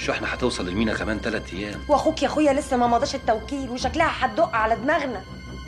الشحنه هتوصل للمينا كمان 3 ايام. واخوك يا اخويا لسه ما مضاش التوكيل وشكلها هتدق على دماغنا.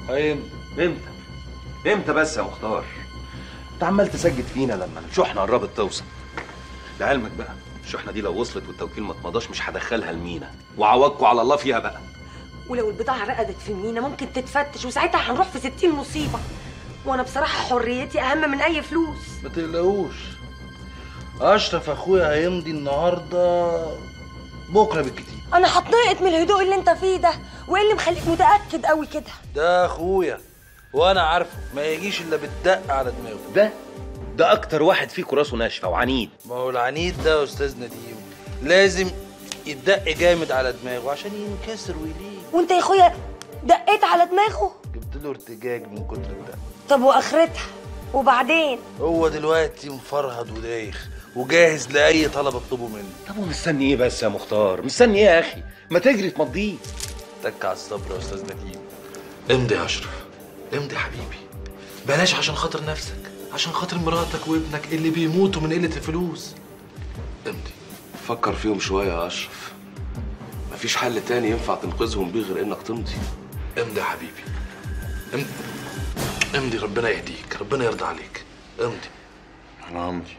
امتى بس يا مختار؟ انت عمال تسجد فينا لما الشحنه قربت توصل. لعلمك بقى الشحنه دي لو وصلت والتوكيل ما اتمضاش مش هدخلها المينا، وعوضكوا على الله فيها بقى. ولو البضاعه رقدت في المينا ممكن تتفتش وساعتها هنروح في 60 مصيبه، وانا بصراحه حريتي اهم من اي فلوس. ما تقلقوش، اشرف اخويا هيمضي النهارده بكره بالكتير. انا هتنقط من الهدوء اللي انت فيه ده، وايه اللي مخليك متاكد قوي كده؟ ده اخويا وانا عارفه ما يجيش الا بالدق على دماغه. ده اكتر واحد فيكوا راسه ناشفه وعنيد. ما هو العنيد ده يا استاذ نديم لازم يدق جامد على دماغه عشان ينكسر ويليق. وانت يا اخويا دقيت على دماغه؟ جبت له ارتجاج من كتر الدق. طب واخرتها؟ وبعدين؟ هو دلوقتي مفرهد ودايخ وجاهز لاي طلب اطلبه منه. طب ومستني ايه بس يا مختار؟ مستني ايه يا اخي؟ ما تجري تمضيه. تك على الصبر يا استاذ نديم. امضي يا اشرف، امضي حبيبي، بلاش عشان خاطر نفسك، عشان خاطر مراتك وابنك اللي بيموتوا من قله الفلوس. امضي. فكر فيهم شويه يا اشرف، مفيش حل تاني ينفع تنقذهم بيه غير انك تمضي. امضي يا حبيبي، امضي امضي، ربنا يهديك، ربنا يرضى عليك، امضي. انا همضي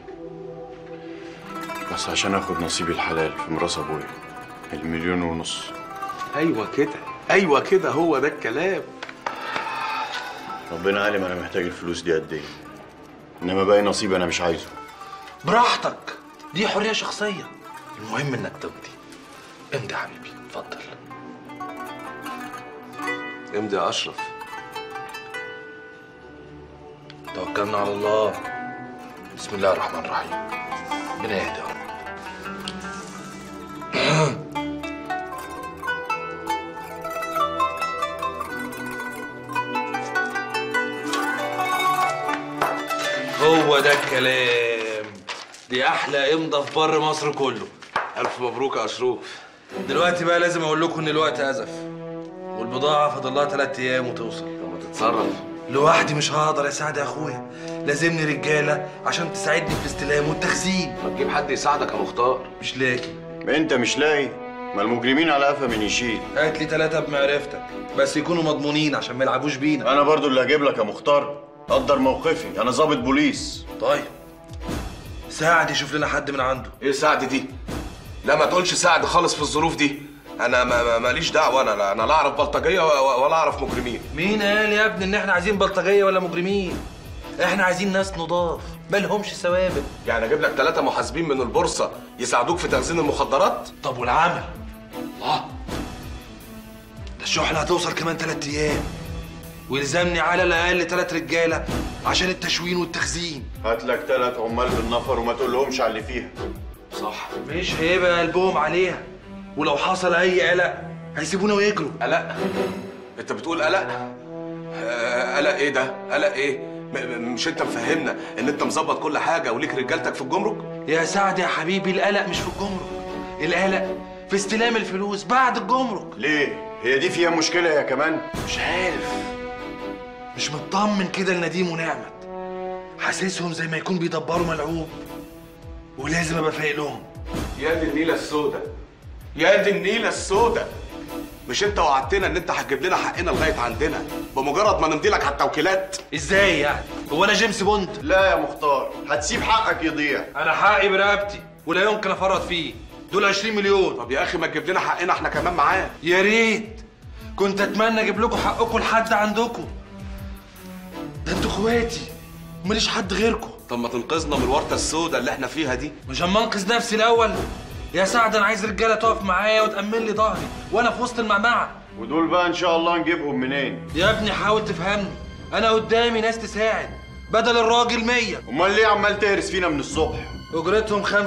بس عشان اخد نصيبي الحلال في ميراث ابويا 1.5 مليون. ايوه كده، ايوه كده، هو ده الكلام. ربنا عالم انا محتاج الفلوس دي قد ايه، انما باقي نصيبي انا مش عايزه. براحتك، دي حريه شخصيه، المهم انك تمضي. امضي يا حبيبي، اتفضل. امضي يا اشرف. توكلنا على الله. بسم الله الرحمن الرحيم. ربنا يهدي يا رب. هو ده الكلام، دي احلى امضه في بر مصر كله. الف مبروك يا اشرف. دلوقتي بقى لازم اقول لكم ان الوقت ازف والبضاعه فاضل لها 3 ايام وتوصل. طب ما تتصرف. لوحدي مش هقدر يا سعد يا اخويا، لازمني رجاله عشان تساعدني في الاستلام والتخزين. ما تجيب حد يساعدك يا مختار. مش لاقي. انت مش لاقي؟ ما المجرمين على قفا من يشيل. هات لي 3 بمعرفتك بس يكونوا مضمونين عشان ما يلعبوش بينا. انا برضو اللي هجيب لك يا مختار، قدر موقفي، انا ضابط بوليس. طيب سعد يشوف لنا حد من عنده. ايه سعد دي؟ لا ما تقولش سعد خالص في الظروف دي. انا ماليش دعوه، انا لا اعرف بلطجيه ولا اعرف مجرمين. مين قال يا ابني ان احنا عايزين بلطجيه ولا مجرمين؟ احنا عايزين ناس نضاف مالهمش سوابق. يعني اجيب لك 3 محاسبين من البورصه يساعدوك في تخزين المخدرات؟ طب والعمل؟ الله، ده الشحنه هتوصل كمان 3 ايام ويلزمني على الاقل 3 رجاله عشان التشوين والتخزين. هات لك 3 عمال بالنفر وما تقولهمش على اللي فيها. صح، مش هيبقى قلبهم عليها، ولو حصل اي قلق هيسيبونا ويجروا. قلق؟ انت بتقول قلق؟ قلق ايه ده؟ قلق ايه؟ مش انت مفهمنا ان انت مظبط كل حاجه وليك رجالتك في الجمرك؟ يا سعد يا حبيبي، القلق مش في الجمرك، القلق في استلام الفلوس بعد الجمرك. ليه؟ هي دي فيها مشكله يا كمان؟ مش عارف، مش مطمن كده لنديم ونعمت، حاسسهم زي ما يكون بيدبروا ملعوب ولازم ابقى فايق لهم. يا دي النيله السودة، يا دي النيله السودة، مش انت وعدتنا ان انت هتجيب لنا حقنا لغايه عندنا بمجرد ما نمضي لك على التوكيلات؟ ازاي يعني؟ هو انا جيمس بوند؟ لا يا مختار، هتسيب حقك يضيع. انا حقي برقبتي ولا يمكن افرط فيه، دول 20 مليون. طب يا اخي ما تجيب لنا حقنا احنا كمان معاه؟ يا ريت، كنت اتمنى اجيب لكم حقكم لحد عندكم، ده انتوا اخواتي وماليش حد غيركم. طب ما تنقذنا من الورطه السوداء اللي احنا فيها دي. مش اما انقذ نفسي الاول يا سعد؟ انا عايز رجاله تقف معايا وتامن لي ظهري وانا في وسط المعمعه. ودول بقى ان شاء الله نجيبهم منين؟ يا ابني حاول تفهمني، انا قدامي ناس تساعد بدل الراجل 100. امال ليه عمال تهرس فينا من الصبح؟ اجرتهم 25%،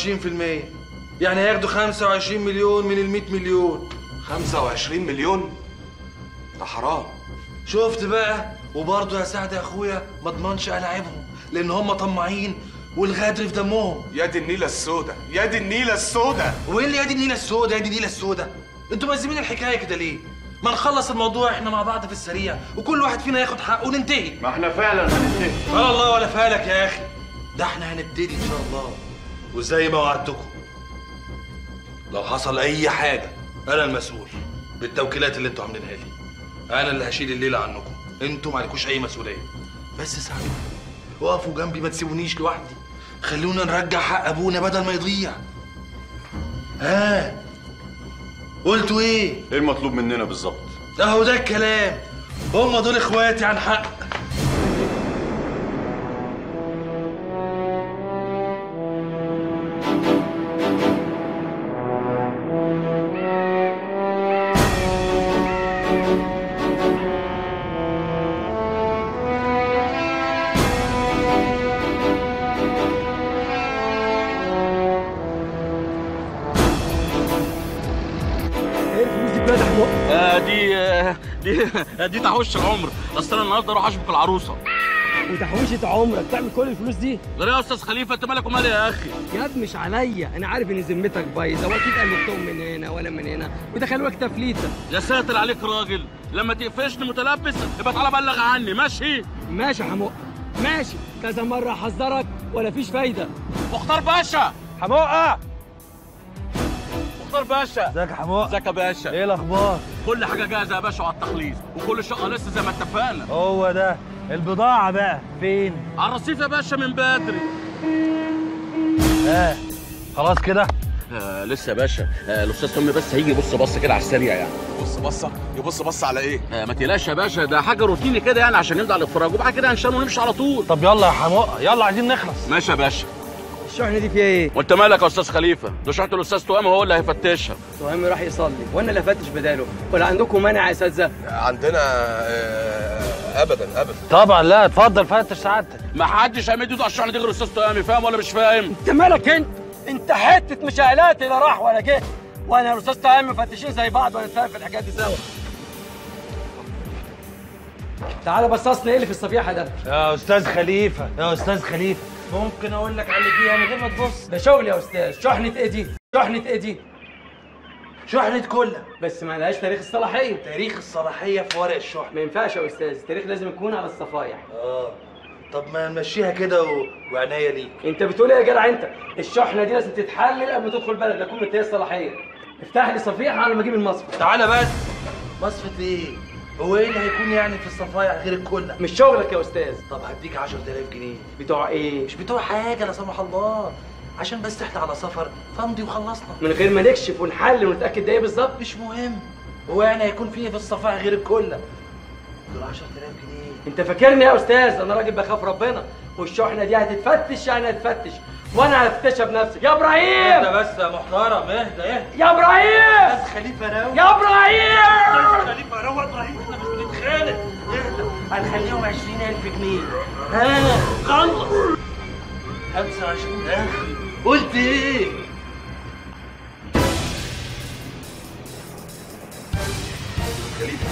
يعني هياخدوا 25 مليون من ال 100 مليون. 25 مليون؟ ده حرام. شفت بقى؟ وبرضه يا سعد يا اخويا ما اضمنش العبهم لان هم طماعين والغدر في دمهم. يا دي النيله السوداء، يا دي النيله السوداء. وايه اللي يا دي النيله السوداء؟ يا دي النيله السوداء، انتوا ملزمين الحكايه كده ليه؟ ما نخلص الموضوع احنا مع بعض في السريع وكل واحد فينا ياخد حقه وننتهي. ما احنا فعلا هننتهي. ولا الله ولا فالك يا اخي، ده احنا هنبتدي ان شاء الله وزي ما وعدتكم. لو حصل اي حاجه انا المسؤول بالتوكيلات اللي انتوا عاملينها لي. انا اللي هشيل الليله عنكم، انتوا ما عليكوش اي مسؤوليه. بس ساعدوني، وقفوا جنبي، ما تسيبونيش لوحدي، خلونا نرجع حق ابونا بدل ما يضيع. ها قلتوا ايه؟ ايه المطلوب مننا بالظبط؟ اهو ده الكلام، هم دول اخواتي عن حق. دي تحويشة العمر. اصل انا النهارده اروح اشبك العروسه. وتحويشة عمرك تعمل كل الفلوس دي؟ غير يا استاذ خليفه، انت مالك ومالي يا اخي؟ يا ابني مش عليا، انا عارف ان ذمتك بايظه واكيد قلبتهم من هنا ولا من هنا ودخلوك تفليته. يا ساتر عليك راجل، لما تقفشني متلبس يبقى تعالى بلغ عني. ماشي ماشي يا حموقه ماشي، كذا مره احذرك ولا فيش فايده. مختار باشا. حموقه مختار باشا. ازيك يا حموقه؟ ازيك يا باشا؟ ايه الاخبار؟ كل حاجه جاهزه يا باشا على التخليص، وكل شقه لسه زي ما اتفقنا. هو ده البضاعه بقى فين؟ على الرصيف يا باشا من بدري. خلاص كده؟ لسه يا باشا. الاستاذ سمي بس هيجي يبص بصه كده على السريع يعني. يبص بصه على ايه؟ ما تقلقش يا باشا، ده حاجه روتيني كده يعني عشان نمضي على الافراج، وبعد كده هنشان ونمشي على طول. طب يلا يا حموقه، يلا عايزين نخلص. ماشي يا باشا. الشحنه دي فيها ايه؟ وانت مالك يا استاذ خليفه؟ ده شحنه الاستاذ تؤام هو اللي هيفتشها. تؤام راح يصلي وانا اللي هفتش بداله، ولا عندكم مانع يا اساتذه؟ عندنا ابدا. طبعا لا، اتفضل فتش سعادتك. ما حدش هيمد ايده على الشحنه دي غير الاستاذ تؤامي، فاهم ولا مش فاهم؟ انت مالك انت حته مشاعلات لا راح ولا جه، وانا الاستاذ تؤام مفتشين زي بعض ونتفاهم في الحاجات دي سوا. تعالى بصصنا ايه اللي في الصفيحه ده؟ يا استاذ خليفه، يا استاذ خليفه، ممكن اقول لك على اللي فيها من غير ما تبص؟ ده شغل يا استاذ. شحنه ايه دي؟ شحنه ايه دي؟ شحنه كلها، بس ما لهاش تاريخ الصلاحيه. تاريخ الصلاحيه في ورق الشحنه. ما ينفعش يا استاذ، التاريخ لازم يكون على الصفايح. طب ما نمشيها كده وعناية ليك. انت بتقول ايه يا جدع انت؟ الشحنه دي لازم تتحلل قبل ما تدخل بلد، لا تكون منتهيه الصلاحيه. افتح لي صفيحه على ما اجيب المصفى. تعالى بس. مصفة ايه؟ هو ايه اللي هيكون يعني في الصفايح غير الكلة؟ مش شغلك يا استاذ. طب هديك 10000 جنيه. بتوع ايه؟ مش بتوع حاجة لا سمح الله، عشان بس احنا على سفر فامضي وخلصنا. من غير ما نكشف ونحلل ونتاكد ده ايه بالظبط؟ مش مهم، هو يعني هيكون في ايه في الصفايح غير الكلة؟ دول 10000 جنيه. انت فاكرني يا استاذ انا راجل بخاف ربنا، والشحنه دي هتتفتش يعني هتفتش، وانا هفتشها بنفسي. يا ابراهيم اهدى بس يا محترم، اهدى. يا ابراهيم استاذ خليفة روق. يا ابراهيم استاذ خليفة روق. ابراهيم احنا مش بنتخانق، اهدى. هنخليهم 20000 جنيه. ها خلص. 25000. قلت ايه؟ خليفه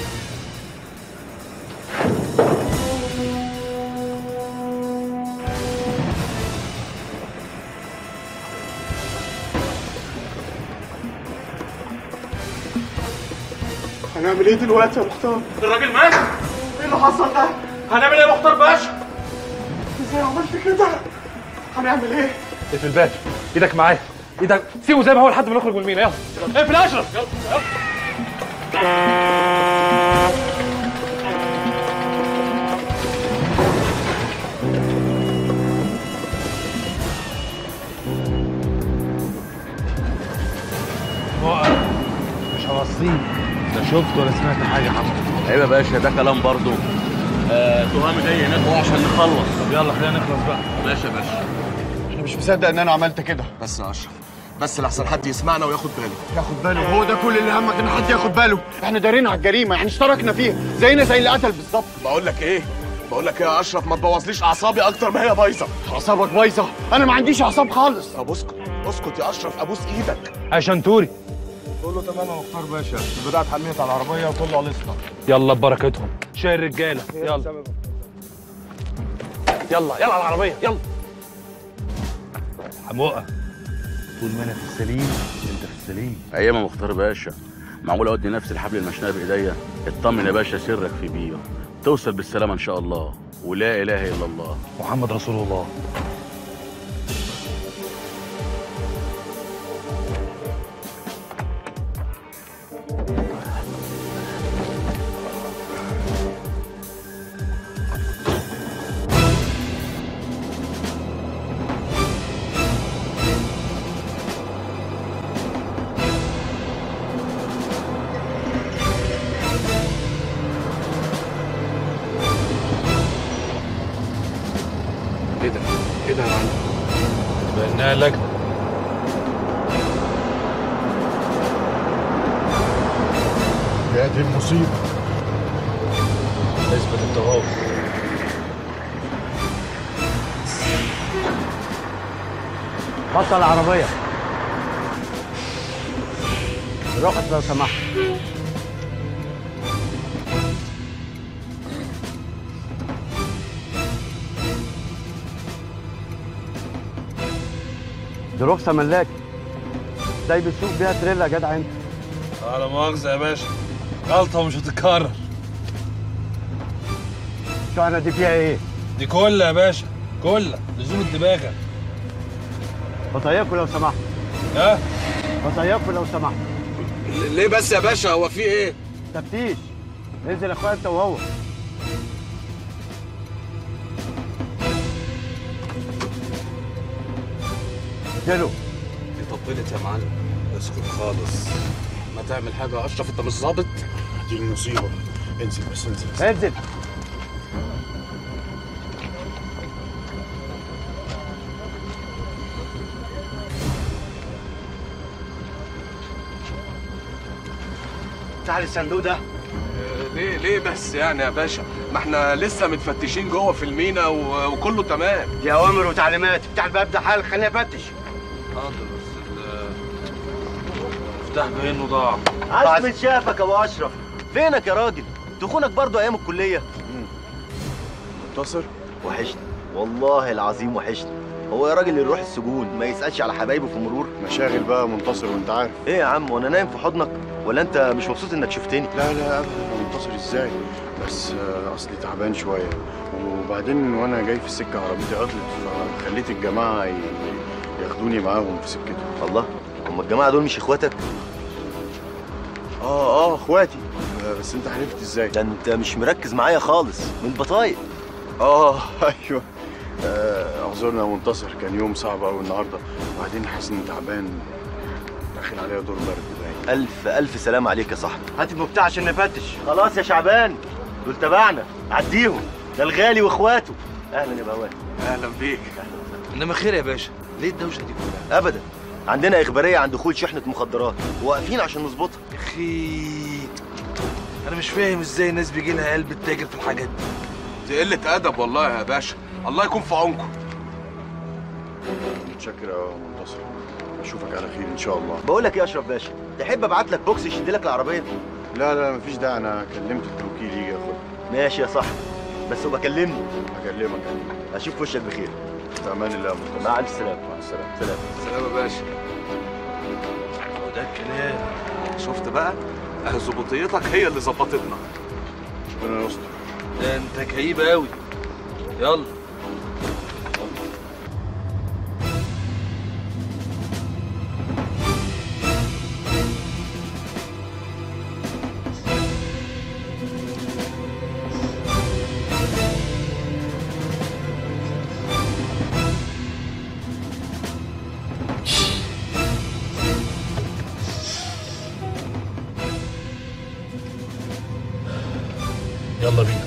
هنعمل ايه دلوقتي يا مختار؟ الراجل مات. ايه اللي حصل ده؟ هنعمل ايه يا مختار باشا؟ ازاي عملت كده؟ هنعمل ايه؟ اقفل الباب، ايدك معايا، ايدك سيبه زي ما هو لحد ما نخرج من المينا. يلا اقفل يا اشرف. يلا مش هوصيك، لا شفت ولا سمعت حاجه يا حمد. عيب يا باشا، ده كلام برضه. تهامي جاي هناك هو عشان نخلص. طب يلا خلينا نخلص بقى. ماشي يا باشا. انا مش مصدق ان انا عملت كده. بس يا اشرف، بس لحسن حد يسمعنا وياخد باله. ياخد باله؟ هو ده كل اللي همك ان حد ياخد باله؟ احنا دارين على الجريمه، يعني اشتركنا فيها زينا زي اللي قتل بالظبط. بقول لك ايه يا اشرف، ما تبوظليش اعصابي اكتر ما هي بايظه. اعصابك بايظه؟ انا ما عنديش اعصاب خالص. طب اسكت يا اشرف، ابوس ايدك. يا شنتوري قول له تمام يا مختار باشا، البضاعه اتحملت على العربيه وكله خلصنا. يلا ببركتهم، شايل الرجاله. يلا يلا على العربيه يلا. حموقه، طول ما انا في السليم انت في السليم. ايام يا مختار باشا، معقول اودي نفس الحبل المشنقه بايديا؟ اطمن يا باشا، سرك في بيه، توصل بالسلامه ان شاء الله، ولا اله الا الله محمد رسول الله. ايه ده؟ ايه ده يا معلم؟ بانها لجنه. يا دي المصيبه. اثبت التهور. بطل العربيه. رخص لو سمحت. دي رخصه ملاكي. ازاي بتسوق بيها تريلا يا جدع انت؟ على مؤاخذه يا باشا، غلطه ومش هتتكرر. الشحنه دي فيها ايه؟ دي كلها يا باشا، كلها لزوم الدباغه. بطيقوا لو سمحت. ها؟ بطيقوا لو سمحت. ليه بس يا باشا؟ هو في ايه؟ تفتيش. انزل يا اخويا انت وهو. اديله. دي طبلت يا معلم. اسكت خالص. ما تعمل حاجه يا اشرف، انت مش ظابط. دي المصيبه. انزل بس انزل. انزل. تعال الصندوق ده. ليه بس يعني يا باشا؟ ما احنا لسه متفتشين جوه في المينا وكله تمام. دي اوامر وتعليمات بتاع الباب ده. حال خليني افتش. حاضر بس المفتاح باين ضاع. عاش من شافك يا ابو اشرف. فينك يا راجل؟ تخونك برضو ايام الكليه. منتصر وحشني والله العظيم وحشني. هو يا راجل اللي يروح السجون ما يسالش على حبايبه في المرور؟ مشاغل بقى منتصر وانت عارف. ايه يا عم وانا نايم في حضنك؟ ولا انت مش مبسوط انك شفتني؟ لا لا ابدا منتصر ازاي؟ بس اصلي تعبان شويه، وبعدين وانا جاي في السكه عربيتي عطلت، فخليت الجماعه ياخدوني معاهم في سكتهم. الله، هم الجماعه دول مش اخواتك؟ اخواتي. بس انت عرفت ازاي؟ ده انت مش مركز معايا خالص من البطايق. ايوه. اعذرنا يا منتصر، كان يوم صعب قوي النهارده، وبعدين حاسس اني تعبان، داخل عليا دور برد باين. الف الف سلام عليك يا صاحبي. هات المفتاح عشان نفتش. خلاص يا شعبان، دول تبعنا، عديهم، ده الغالي واخواته. اهلا يا بواب. اهلا بيك. انما خير يا باشا، ليه الدوشه دي كلها؟ ابدا، عندنا اخباريه عن دخول شحنه مخدرات وواقفين عشان نظبطها. اخي انا مش فاهم ازاي الناس بيجي لها قلب التاجر في الحاجات دي. دي قله ادب والله يا باشا، الله يكون في عونكم. متشكر يا منتصر، اشوفك على خير ان شاء الله. بقول لك ايه يا اشرف باشا، تحب ابعت لك بوكس يشد لك العربيه؟ لا مفيش داعي، انا كلمت التوكيل يجي ياخدها. ماشي يا صاحبي، بس ابقى كلمني. اكلمك. اشوف وشك بخير. في امان الله يا منتصر. مع الف سلامه. مع السلامه. سلام. سلام يا باشا. وده الكلام. شفت بقى؟ ظبطيتك هي اللي ظبطتنا. ربنا يستر. ده انت كئيب قوي. يلا. يلا بينا.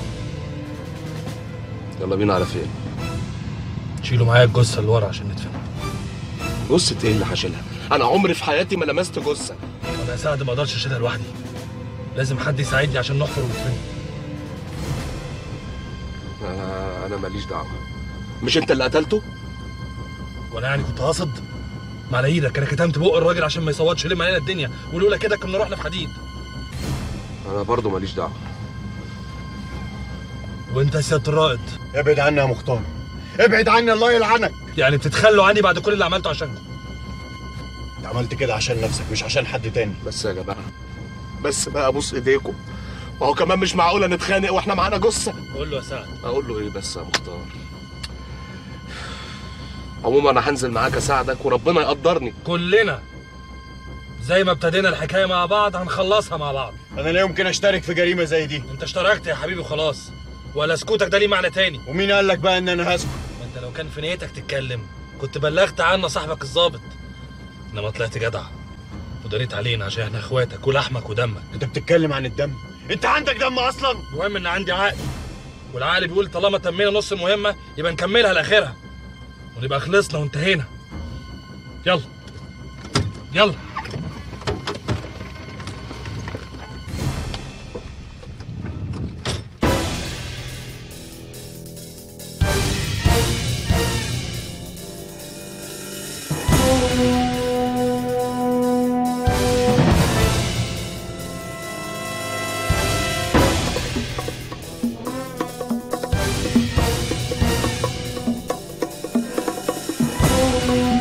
يلا بينا على فين؟ شيلوا معايا الجثه اللي ورا عشان ندفنها. جثة ايه اللي هشيلها؟ انا عمري في حياتي ما لمست جثة. انا يا سعد ما اقدرش اشيلها لوحدي، لازم حد يساعدني عشان نحفر وندفنها. انا ماليش دعوة. مش انت اللي قتلته؟ وانا يعني كنت قاصد؟ ما على ايدك، انا كتمت بق الراجل عشان ما يصوتش يلم علينا الدنيا، ولولا كده كنا رحنا في حديد. انا برضه ماليش دعوة. وانت يا سيادة الرائد؟ ابعد عني يا مختار، ابعد عني الله يلعنك. يعني بتتخلوا عني بعد كل اللي عملته عشانكم؟ انت عملت كده عشان نفسك مش عشان حد تاني. بس يا جماعة، بس بقى ابوس ايديكم، ما هو كمان مش معقولة نتخانق واحنا معانا جثة. قول له يا سعد. اقول له ايه بس يا مختار؟ عموما انا هنزل معاك اساعدك وربنا يقدرني. كلنا زي ما ابتدينا الحكايه مع بعض هنخلصها مع بعض. انا لا يمكن اشترك في جريمه زي دي. انت اشتركت يا حبيبي وخلاص، ولا سكوتك ده ليه معنى تاني؟ ومين قال لك بقى ان انا هسكت؟ ما انت لو كان في نيتك تتكلم كنت بلغت عنا صاحبك الظابط، انما طلعت جدع وداريت علينا عشان احنا اخواتك ولحمك ودمك. انت بتتكلم عن الدم؟ انت عندك دم اصلا؟ المهم ان عندي عقل، والعقل بيقول طالما تمينا نص المهمه يبقى نكملها لاخرها. ونبقى خلصنا وانتهينا. يلا يلا. Thank you.